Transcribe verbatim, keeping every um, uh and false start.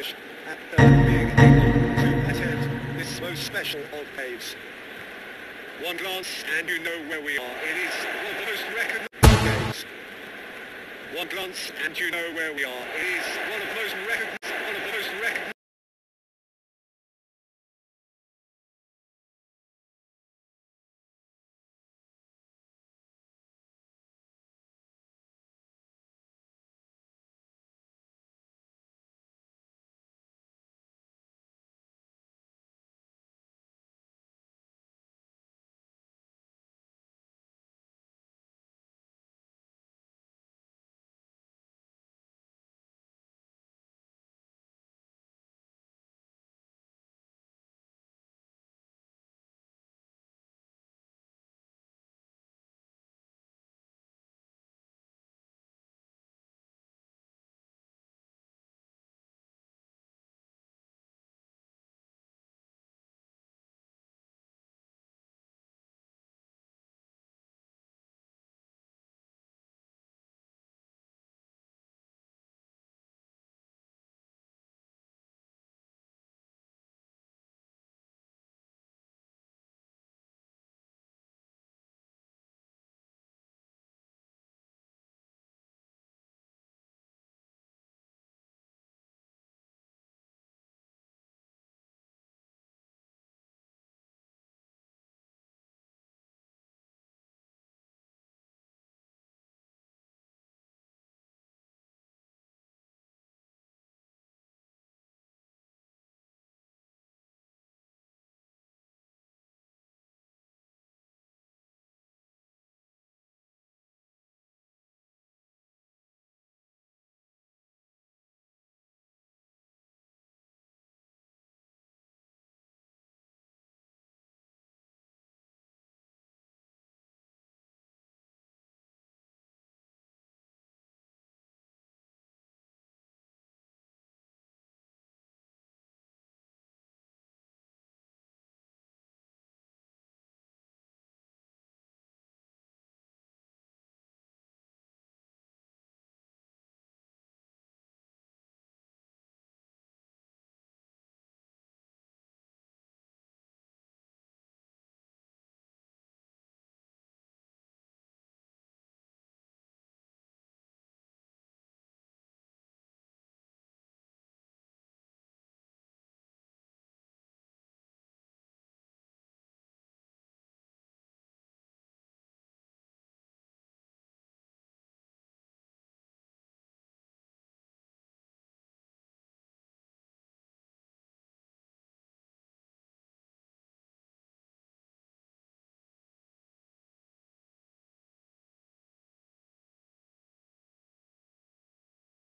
distinguished at uh, being able to attend this most special of caves. One glance and you know where we are. It is one of the most recognized caves. One glance and you know where we are. It is one of the most recognized